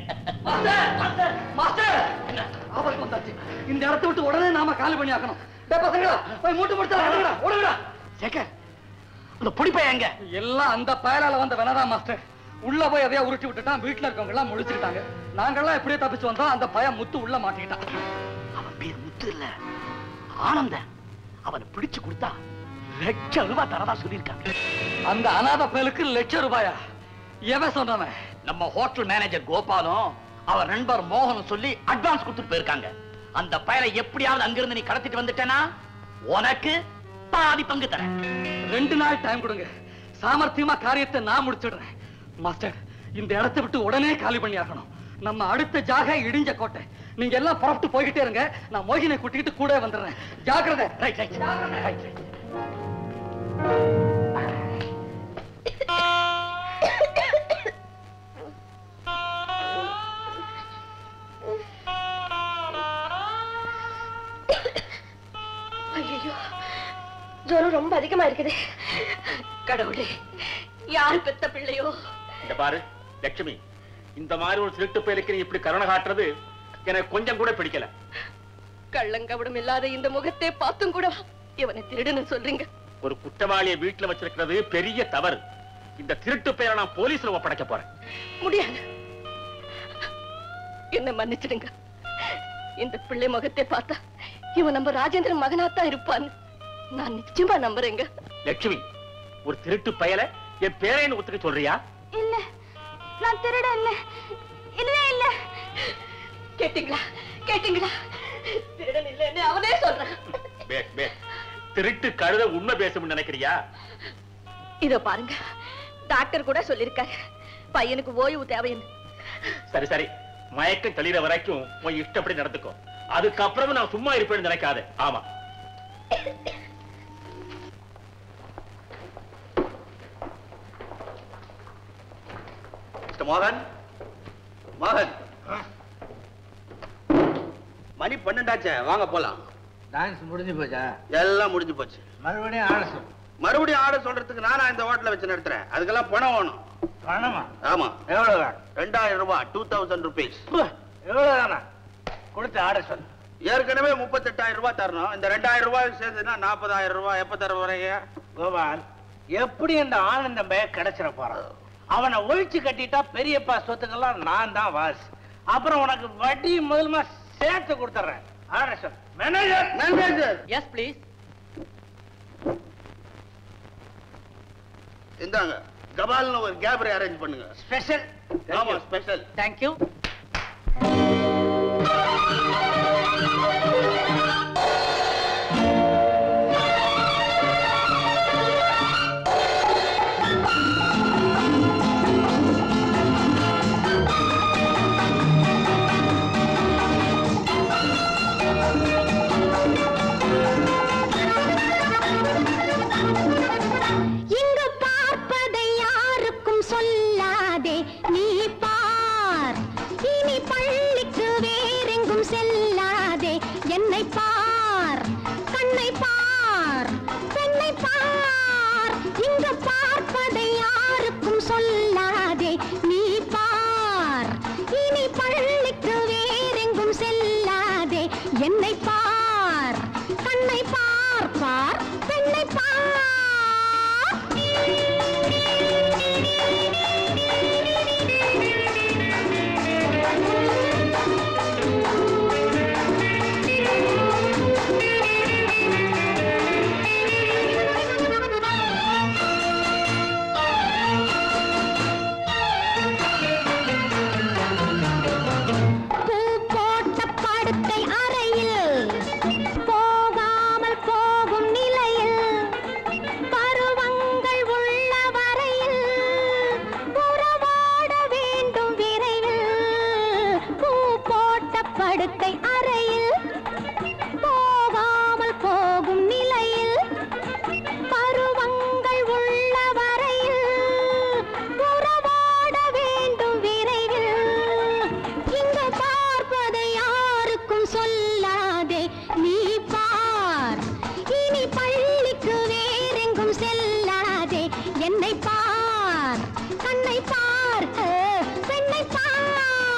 ஆபத்து வந்தாச்சு. இந்த இடத்தை விட்டு உடனே நாம காலி பண்ணி ஆக்கணும். பசங்களா போய் மூட்டு முடிச்சா ஓடுங்கடா. சேகர், அந்த பொடிப்பை எங்க? எல்லாம் அந்த பயலால வந்த வேணாதான் மாஸ்டர். உள்ள போய் எதையா உருட்டி விட்டுட்டான். வீட்டுல இருக்கவங்க எல்லாம் முடிச்சுக்கிட்டாங்க. நாங்கெல்லாம் எப்படியே தப்பிச்சு வந்தோம். அந்த பையன் முத்து உள்ள மாட்டிக்கிட்டான். அவன் பேர் முத்து இல்ல, ஆனந்த. அவனை பிடிச்சு கொடுத்தா லட்சம் ரூபாய் தரதா சொல்லியிருக்காங்க. அந்த அநாத பயலுக்கு லட்சம் ரூபாயா? எவன் சொன்னவன்? நம்ம ஹோட்டல் மேனேஜர் கோபாலும் அவர் நண்பர் மோகனும் சொல்லி அட்வான்ஸ் கொடுத்துட்டு போயிருக்காங்க. அந்த பயலை எப்படியாவது அங்கிருந்து நீ கடத்திட்டு வந்துட்டேனா உனக்கு பாதி பங்கு தரேன். ரெண்டு நாள் டைம் கொடுங்க. சாமர்த்தியமா காரியத்தை நான் முடிச்சிடுறேன். மாஸ்டர், இந்த இடத்தை விட்டு உடனே காலி பண்ணி ஆகணும். நம்ம அடுத்த ஜாக இடிஞ்ச கோட்டை. நீங்க எல்லாம் புறப்பட்டு போய்கிட்டே இருங்க. நான் மோகினை கூட்டிக்கிட்டு கூட வந்துடுறேன். ஜாக்கிரதை. Right right right right. ஐயோ, ஜுரம் ரொம்ப அதிகமா இருக்குது. கடவுளே, யாரு பெத்த பிள்ளையோ? இந்த பாரு லட்சுமி, இந்த மாதிரி ஒரு திருட்டு பயலுக்கு நீ இப்படி கருணை காட்டுறது எனக்கு கொஞ்சம் கூட பிடிக்கல. கள்ளங்கபடம் இல்லாத இந்த முகத்தை பார்த்தும் கூட இவனை திருடுன்னு சொல்றீங்க? ஒரு குற்றவாளியை வீட்டுல வச்சிருக்கிறது பெரிய தவறு. இந்த திருட்டு பெயரை நான் போலீஸ்ல ஒப்படைக்க போறேன். முடியாது. என்ன மன்னிச்சிடுங்க. இந்த பிள்ளை முகத்தை பார்த்தா இவன் நம்ம ராஜேந்திரன் மகனாத்தான் இருப்பான்னு நான் நிச்சயமா நம்புறேங்க. லட்சுமி, ஒரு திருட்டு பயலை என் பேரைன்னு ஒத்துக்க சொல்றியா? இல்ல, நான் திருட இல்ல. இல்லவே இல்ல. கேட்டீங்களா கேட்டீங்களா? திருடன் இல்லன்னு அவனே சொல்றான். பேஸ் பேஸ், திருட்டு கழுத உண்மை பேசும் நினைக்கிறியா? இதோ பாருங்க, டாக்டர் கூட சொல்லிருக்காரு பையனுக்கு ஓய்வு தேவைன்னு. சரி சரி, மயக்கம் தெளிற வரைக்கும் உன் இஷ்டப்படி நடந்துக்கோ. அதுக்கப்புறம் நான் சும்மா இருப்பேன்னு நினைக்காது. ஆமா, மோகன் மோகன், மணி பன்னெண்டாச்சே, வாங்க போலாம். டான்ஸ் முடிஞ்சு போச்சா? எல்லாம் முடிஞ்சு போச்சு. மறுபடியும் ஆட சொல். மறுபடியும் ஆட சொல்றதுக்கு நானா இந்த ஹோட்டல வச்சு நடத்துறேன். அதுக்கெல்லாம் பணம் வேணும். பணமா? ஆமா. எவ்வளவு வேணும்? ரெண்டாயிரம் ரூபாய், டூ தௌசண்ட் ருபீஸ். எவ்வளவு தானா கொடுத்து ஆட சொல். ஏற்கனவே முப்பத்தெட்டாயிரம் ரூபாய் தரணும். இந்த ரெண்டாயிரம் ரூபாய் சேர்த்துனா நாற்பதாயிரம் ரூபாய். எப்ப தர வரீங்க? கோபால், எப்படி இந்த ஆனந்தம் பய கிடைச்சிட போறான்? அவனை ஒழிச்சு கட்டிட்டா பெரியப்பா சொத்துக்கெல்லாம் நான் தான் வாஸ். அப்புறம் உனக்கு வட்டி முதல்மா சேர்த்து கொடுத்துறேன். ஆட சொல். Manager manager. Yes please. இந்தாங்க, கபால்னு ஒரு கேபரை அரேஞ்ச் பண்ணுங்க. ஸ்பெஷல். ஆமா, ஸ்பெஷல். Thank you. சொல்லாதே நீ பார், இனி பள்ளிக்கு வேறெங்கும் செல்லாதே. என்னை பார், கண்ணை பார், பெண்ணை பார். இங்கு பார்ப்பதை யாருக்கும் சொல்லாதே நீ பார், இனி பள்ளிக்கு வேறெங்கும் செல்லாதே. என்னை பார், கண்ணை பார், பார், பெண்ணை பார். என்னை பார் கண்ணை பார் பெண்ணை பார்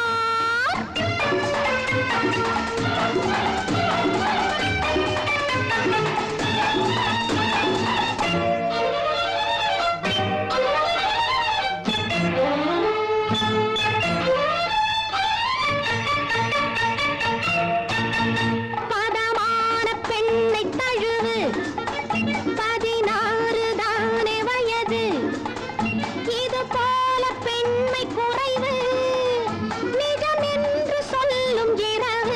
பதமான பெண்ணை தழுவு பதினாறு தானே வயது இது போல பெண்மை குறைவு நிஜம் என்று சொல்லும் இரவு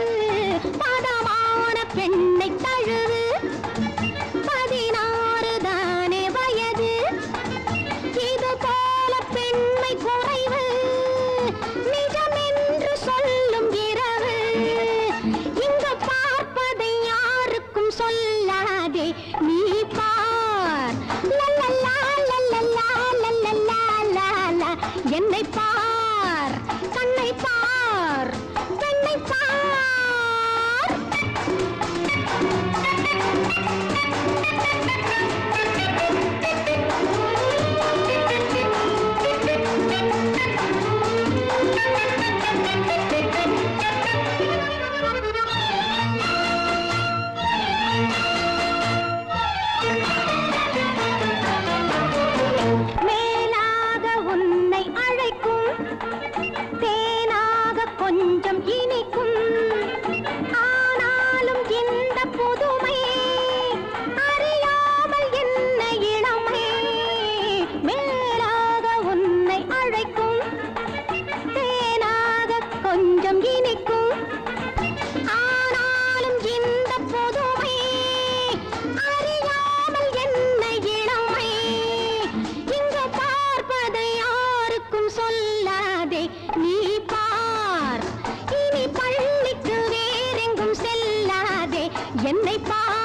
பதமான பெண்ணை தழுவு பதினாறு தானே வயது இது போல பெண்மை குறைவு நிஜம் என்று சொல்லும் இரவு இங்கு பார்ப்பதை யாருக்கும் சொல்லாதே நீ பார் லல்லல்லா லல்லல்லா லல்லல்லா லாலா என்னை பார் கண்ணை பார் பெண்ணை பார் மேலாக உன்னை அழைக்கும் தேனாக கொஞ்சம் இனிக்கும் ஆனாலும் இந்த புதுமை அறியாமல் என்ன இளமை மேலாக உன்னை அழைக்கும் தேனாக கொஞ்சம் இனிக்கும் ஆனாலும் இந்த புதுமை அறியாமல் என்ன இளமை இங்கு பார்ப்பதை யாருக்கும் சொல்லாதே நீ பார் இனி பள்ளிக்கு வேறெங்கும் செல்லாதே என்னை பார்